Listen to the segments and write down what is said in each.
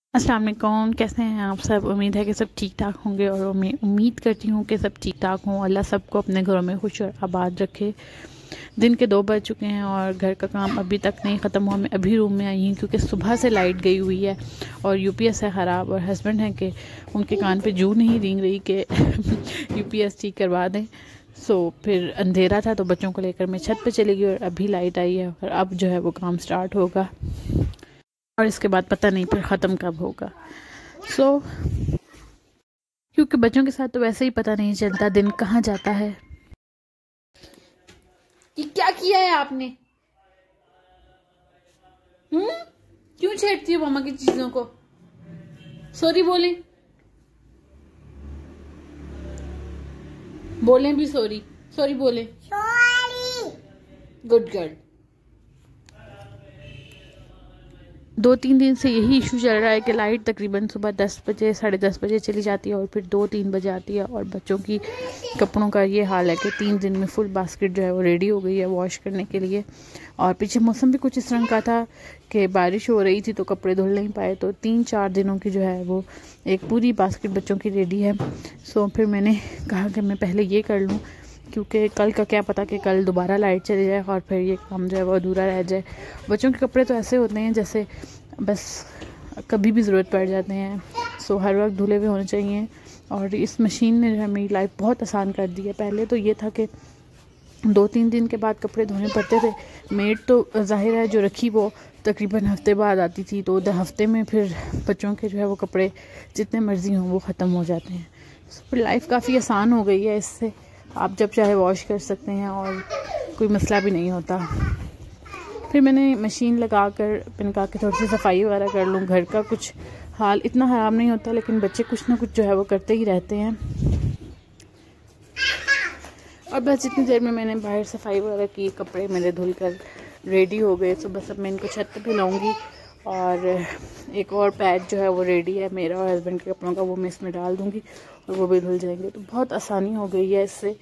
अस्सलाम वालेकुम, कैसे हैं आप सब। उम्मीद है कि सब ठीक ठाक होंगे और मैं उम्मीद करती हूँ कि सब ठीक ठाक हों। अल्लाह सबको अपने घरों में खुश और आबाद रखे। दिन के 2 बज चुके हैं और घर का काम अभी तक नहीं ख़त्म हुआ। मैं अभी रूम में आई हूँ क्योंकि सुबह से लाइट गई हुई है और यूपीएस है ख़राब। और हस्बैंड हैं कि उनके कान पे जू नहीं रेंग रही कि यूपीएस ठीक करवा दें। फिर अंधेरा था तो बच्चों को लेकर मैं छत पे चली गई और अभी लाइट आई है और अब जो है वो काम स्टार्ट होगा और इसके बाद पता नहीं फिर ख़त्म कब होगा। क्योंकि बच्चों के साथ तो वैसे ही पता नहीं चलता दिन कहाँ जाता है। ये क्या किया है आपने? क्यों छेड़ती हो मामा की चीजों को? सॉरी बोलें, बोलें भी सॉरी। सॉरी बोलें। Good girl. 2-3 दिन से यही इशू चल रहा है कि लाइट तकरीबन सुबह 10 बजे 10:30 बजे चली जाती है और फिर 2-3 बजे आती है। और बच्चों की कपड़ों का ये हाल है कि 3 दिन में फुल बास्केट जो है वो रेडी हो गई है वॉश करने के लिए। और पीछे मौसम भी कुछ इस तरह का था कि बारिश हो रही थी तो कपड़े धुल नहीं पाए, तो 3-4 दिनों की जो है वो एक पूरी बास्केट बच्चों की रेडी है। फिर मैंने कहा कि मैं पहले ये कर लूँ क्योंकि कल का क्या पता कि कल दोबारा लाइट चली जाए और फिर ये काम जो है वो अधूरा रह जाए। बच्चों के कपड़े तो ऐसे होते हैं जैसे बस कभी भी ज़रूरत पड़ जाते हैं, हर वक्त धुले हुए होने चाहिए। और इस मशीन ने जो है मेरी लाइफ बहुत आसान कर दी है। पहले तो ये था कि 2-3 दिन के बाद कपड़े धोने पड़ते थे। मेड तो जाहिर है जो रखी वो तकरीबन हफ्ते बाद आती थी, तो हफ्ते में फिर बच्चों के जो है वो कपड़े जितने मर्ज़ी हों वो ख़त्म हो जाते हैं। फिर लाइफ काफ़ी आसान हो गई है इससे। आप जब चाहे वॉश कर सकते हैं और कोई मसला भी नहीं होता। फिर मैंने मशीन लगा कर मैंने कहा कि थोड़ी सी सफाई वगैरह कर लूँ। घर का कुछ हाल इतना ख़राब नहीं होता लेकिन बच्चे कुछ ना कुछ जो है वो करते ही रहते हैं। और बस जितनी देर में मैंने बाहर सफाई वगैरह की, कपड़े मेरे धुल कर रेडी हो गए। बस अब मैं इनको छत पे भी लाऊंगी और एक और पैच जो है वो रेडी है मेरा और हस्बैंड के कपड़ों का, वो मैं इसमें डाल दूंगी और वो भी धुल जाएंगे। तो बहुत आसानी हो गई है इससे।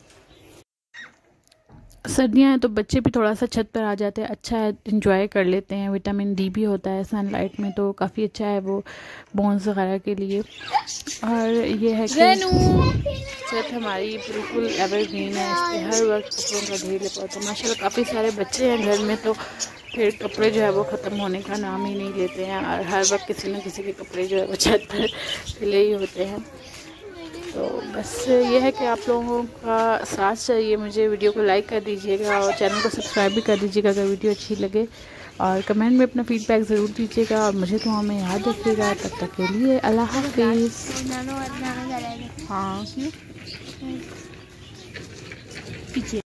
सर्दियाँ हैं तो बच्चे भी थोड़ा सा छत पर आ जाते हैं, अच्छा है, इंजॉय कर लेते हैं। विटामिन डी भी होता है सनलाइट में तो काफ़ी अच्छा है वो बोन्स वगैरह के लिए। और ये है कि छत हमारी बिल्कुल एवरग्रीन है, इस पर हर वक्त कपड़ों का ढेर लगा होता है। माशाल्लाह काफ़ी सारे बच्चे हैं घर में तो फिर कपड़े जो है वो ख़त्म होने का नाम ही नहीं लेते हैं और हर वक्त किसी न किसी के कपड़े जो है वो छत पर खिले ही होते हैं। तो बस ये है कि आप लोगों का साथ चाहिए मुझे। वीडियो को लाइक कर दीजिएगा और चैनल को सब्सक्राइब भी कर दीजिएगा अगर वीडियो अच्छी लगे, और कमेंट में अपना फीडबैक ज़रूर दीजिएगा और मुझे तो हमें याद रखिएगा। तब तक के लिए अल्लाह हाफिज़। हाँ पीछे